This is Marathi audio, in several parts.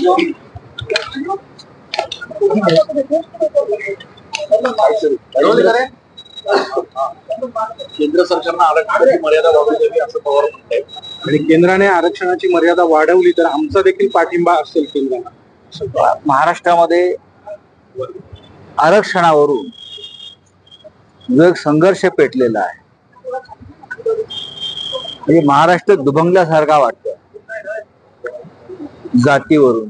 केंद्र सरकारनं आरक्षणाची मर्यादा वाढवली असं पवार म्हणताय आणि केंद्राने आरक्षणाची मर्यादा वाढवली तर आमचा देखील पाठिंबा असेल केंद्राला। महाराष्ट्रामध्ये आरक्षणावरून जो एक संघर्ष पेटलेला आहे, म्हणजे महाराष्ट्र दुभंगल्यासारखा वाटतं जातीवरून,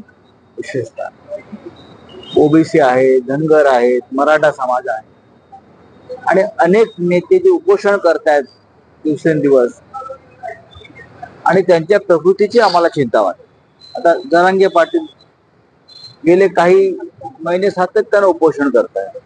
विशेषतः ओबीसी आहे, धनगर आहेत, मराठा समाज आहे आणि अनेक नेते जे उपोषण करतायत दिवसेंदिवस आणि त्यांच्या प्रकृतीची आम्हाला चिंता वाटते। आता जरांगे पाटील गेले काही महिने सातत्यानं उपोषण करतायत,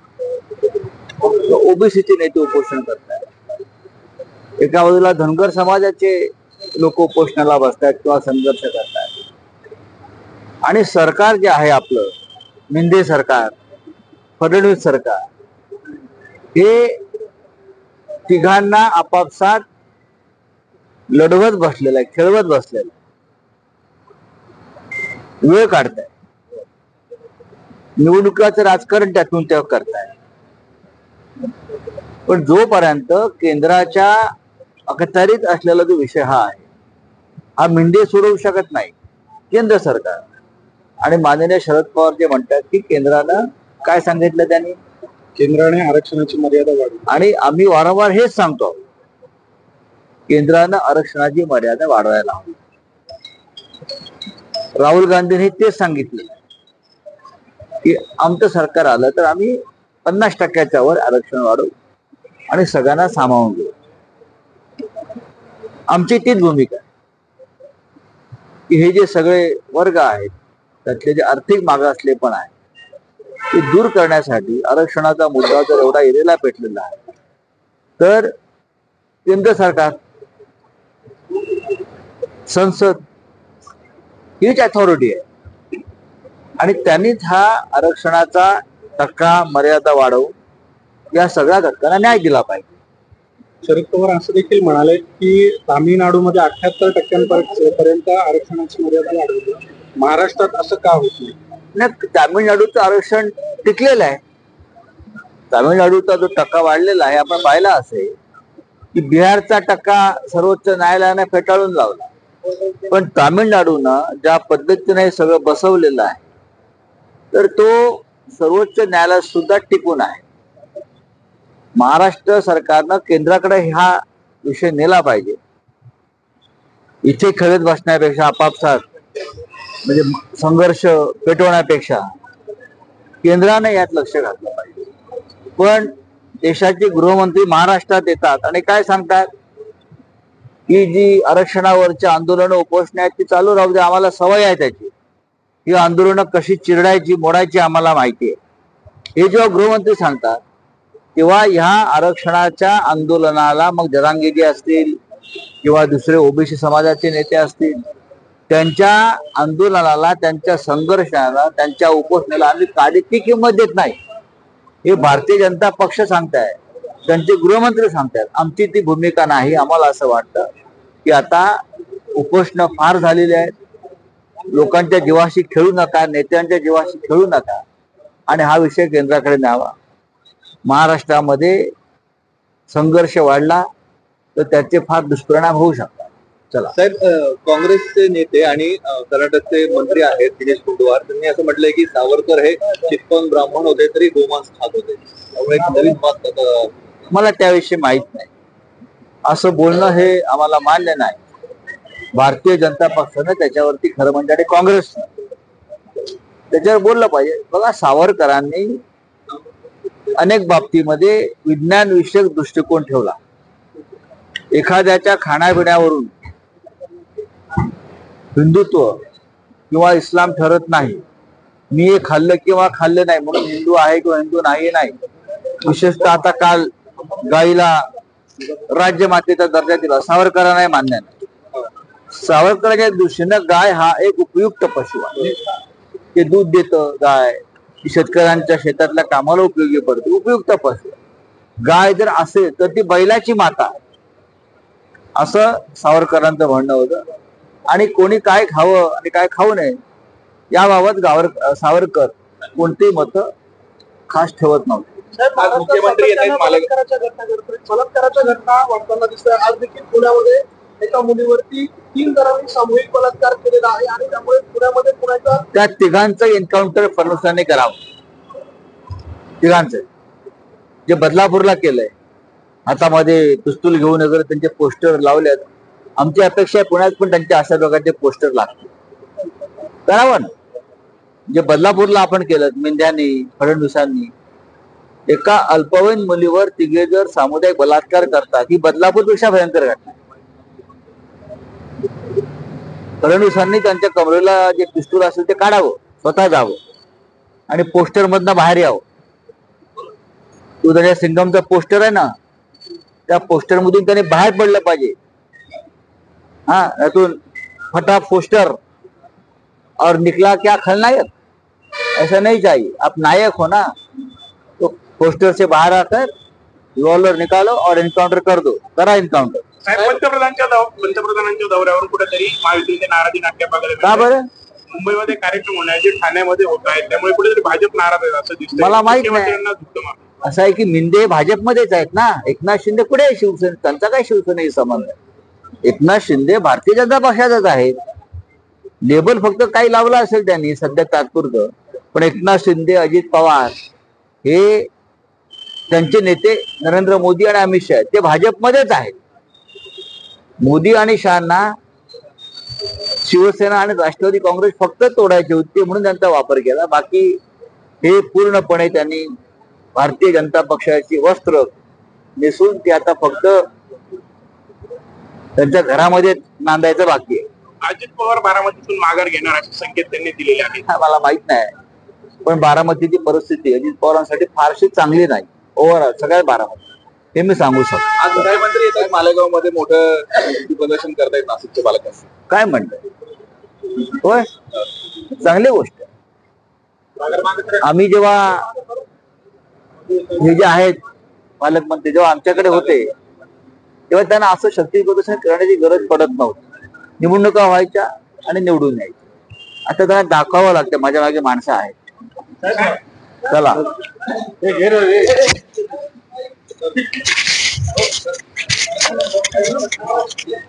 ओबीसीचे नेते उपोषण करतायत, एका बाजूला धनगर समाजाचे लोक उपोषणाला बसतात किंवा संघर्ष करतात आणि सरकार जे आहे आपलं शिंदे सरकार, फडणवीस सरकार, हे तिघांना आपापसात लढवत बसलेला आहे, खेळवत बसलेला आहे, वेळ काढताय, निवडणुकाचं राजकारण त्यातून ते करताय। पण जोपर्यंत केंद्राच्या अखत्यारीत असलेला जो विषय हा आहे, हा मिंडे सोडवू शकत नाही केंद्र सरकार। आणि माननीय शरद पवार जे म्हणतात की केंद्रानं काय सांगितलं, त्यांनी केंद्राने आरक्षणाची मर्यादा वाढवली आणि आम्ही वारंवार हेच सांगतो, केंद्रानं आरक्षणाची मर्यादा वाढवायला हवी। राहुल गांधींनी तेच सांगितलं की आमचं सरकार आलं तर आम्ही 50% वर आरक्षण वाढवू आणि सगळ्यांना सामावून घेऊ। आमची तीच भूमिका आहे की हे जे सगळे वर्ग आहेत त्यातले जे आर्थिक मागासले पण आहे ते दूर करण्यासाठी आरक्षणाचा मुद्दा जर एवढा एरेला पेटलेला आहे तर केंद्र सरकार, संसद हीच अथॉरिटी आहे आणि त्यांनीच हा आरक्षणाचा टक्का मर्यादा वाढवून या सगळ्या घटकांना न्याय दिला पाहिजे। शरद पवार असं देखील म्हणाले की तामिळनाडूमध्ये 78% आरक्षणाची मर्यादा वाढवली, महाराष्ट्रात असं का होत नाही? तामिळनाडूचं आरक्षण टिकलेलं आहे, तामिळनाडूचा जो टक्का वाढलेला आहे आपण पाहिला असेल की बिहारचा टक्का सर्वोच्च न्यायालयाने फेटाळून लावला, पण तामिळनाडूनं ज्या पद्धतीने सगळं बसवलेलं आहे तर तो सर्वोच्च न्यायालयात सुद्धा टिकून आहे। महाराष्ट्र सरकारनं केंद्राकडे हा विषय नेला पाहिजे, इथे खेळत बसण्यापेक्षा आपापसात म्हणजे संघर्ष पेटवण्यापेक्षा केंद्राने यात लक्ष घातलं पाहिजे। पण देशाचे गृहमंत्री महाराष्ट्रात येतात आणि काय सांगतात की जी आरक्षणावरच्या आंदोलनं उपोषण आहेत ती चालू राहू दे, आम्हाला सवय आहे त्याची, ही आंदोलनं कशी चिरडायची मोडायची आम्हाला माहिती आहे। हे जेव्हा गृहमंत्री सांगतात तेव्हा ह्या आरक्षणाच्या आंदोलनाला मग जरांगेजी असतील किंवा दुसरे ओबीसी समाजाचे नेते असतील, त्यांच्या आंदोलनाला, त्यांच्या संघर्षाला, त्यांच्या उपोषणाला आम्ही काडीची किंमत देत नाही, हे भारतीय जनता पक्ष सांगताय, त्यांचे गृहमंत्री सांगतात। आमची ती भूमिका नाही। आम्हाला असं वाटतं की आता उपोषण फार झालेले आहेत, लोकांच्या जीवाशी खेळू नका, नेत्यांच्या जीवाशी खेळू नका आणि हा विषय केंद्राकडे न्यावा। महाराष्ट्रामध्ये संघर्ष वाढला तर त्याचे फार दुष्परिणाम होऊ शकतात। चला साहेब, काँग्रेसचे नेते आणि कर्नाटकचे मंत्री आहेत दिनेश गुंडूवार, त्यांनी असं म्हटलंय की सावरकर हे चित्पन ब्राह्मण होते तरी गोमांस खात होते, त्यामुळे एक नवीन मत मला त्याविषयी माहित नाही, असं बोलणं हे आम्हाला मान्य नाही। भारतीय जनता पक्षानं त्याच्यावरती खरं म्हणजे आणि काँग्रेस त्याच्यावर बोललं पाहिजे। बघा, सावरकरांनी अनेक बाबतीमध्ये विज्ञान विषयक दृष्टिकोन ठेवला, एखाद्याच्या खाण्यापिण्यावरून हिंदुत्व किंवा इस्लाम ठरत नाही, मी हे खाल्लं किंवा खाल्लं नाही म्हणून हिंदू आहे किंवा हिंदू नाही नाही। विशेषतः आता काल गाईला राज्यमातेचा दर्जा दिला, सावरकरांना मान्य नाही। सावरकरांच्या दृष्टीनं गाय हा एक उपयुक्त पशु आहे, ते दूध देतं, गाय शेतकऱ्यांच्या शेतातल्या कामाला उपयोगी पडते, उपयुक्त पशु। गाय जर असेल तर ती बैलाची माता, असं सावरकरांचं म्हणणं होतं। आणि कोणी काय खावं आणि काय खाऊ नये याबाबत सावरकर कोणतीही मतं खास ठेवत नव्हते. आज मुख्यमंत्री येत आहेत बलात्काराच्या घटना वाढताना दिसतोय. आज देखील पुण्यामध्ये एका मुलीवरती 3 जणांनी सामूहिक बलात्कार केलेला आहे आणि त्यामुळे पुण्यामध्ये पुण्याचा त्या तिघांचं एन्काउंटर फडणवीसांनी करावं. तिघांचं जे बदलापूरला केलंय, हातामध्ये पिस्तूल घेऊन वगैरे त्यांचे पोस्टर लावलेत. आमची अपेक्षा आहे पुण्यात पण त्यांच्या अशा प्रकारचे पोस्टर लागतील. करावं ना. जे बदलापूरला आपण केलं मेंढ्यांनी फडणवीसांनी, एका अल्पवयीन मुलीवर तिघे जर सामुदायिक बलात्कार करतात, ही बदलापूरपेक्षा भयंकर घटना. फडणवीसांनी त्यांच्या कमरेला जे पिस्तूल असेल ते काढावं, स्वतः जावं आणि पोस्टर मधनं बाहेर यावं. तू त्याच्या सिंगमचा पोस्टर आहे ना, त्या पोस्टर मधून त्याने बाहेर पडलं पाहिजे. हा, यातून फटा पोस्टर और निकला क्या खलनायक, ऐसा नहीं चाहिए. आप नायक हो ना, तो पोस्टर से बाहर आकर रिवॉल्वर निकालो और एनकाउंटर कर दो. करा एनकाउंटर. पंतप्रधानांच्या दौऱ्यावर कुठेतरी महायुतीचे नाराजी नाट्य बघायला का बरं? मुंबईमध्ये कार्यक्रम होण्याचे ठाण्यामध्ये होत आहेत, त्यामुळे कुठेतरी भाजप नाराज आहे असं दिसतं. मला माहित नाही. असं आहे की मिंदे भाजपमध्येच आहेत ना. एकनाथ शिंदे कुठे आहे शिवसेना? त्यांचा काय शिवसेनेशी संबंध आहे? एकनाथ शिंदे भारतीय जनता पक्षातच आहेत. लेबल फक्त काही लावलं असेल त्यांनी सध्या तात्पुरतं, पण एकनाथ शिंदे, अजित पवार हे त्यांचे नेते नरेंद्र मोदी आणि अमित शहा ते भाजपमध्येच आहेत. मोदी आणि शहांना शिवसेना आणि राष्ट्रवादी काँग्रेस फक्त तोडायची होती म्हणून त्यांचा वापर केला. बाकी हे पूर्णपणे त्यांनी भारतीय जनता पक्षाची वस्त्र नेसून ते आता फक्त त्यांच्या घरामध्ये नांदायचं बाकी आहे. अजित पवार बारामतीतून माघार घेणार असे संकेत त्यांनी दिलेले आहेत. मला माहित नाही, पण बारामतीची परिस्थिती अजित पवारांसाठी फारशी चांगली नाही. ओव्हरऑल सगळ्यात बारामती हे मी सांगू शकतो. आज गृहमंत्री येत आहेत मालेगाव मध्ये, मोठं प्रदर्शन करतायत नाशिकच्या पालकांनी. काय म्हणताय? होय, चांगली गोष्ट आहे. आम्ही जेव्हा हे जे आहेत पालकमंत्री जेव्हा आमच्याकडे होते तेव्हा त्यांना असं शक्ती प्रदर्शन करण्याची गरज पडत नव्हती. निवडणुका व्हायच्या आणि निवडून यायच्या. आता त्यांना दाखवावं लागतं माझ्या मागे माणसं आहेत. चला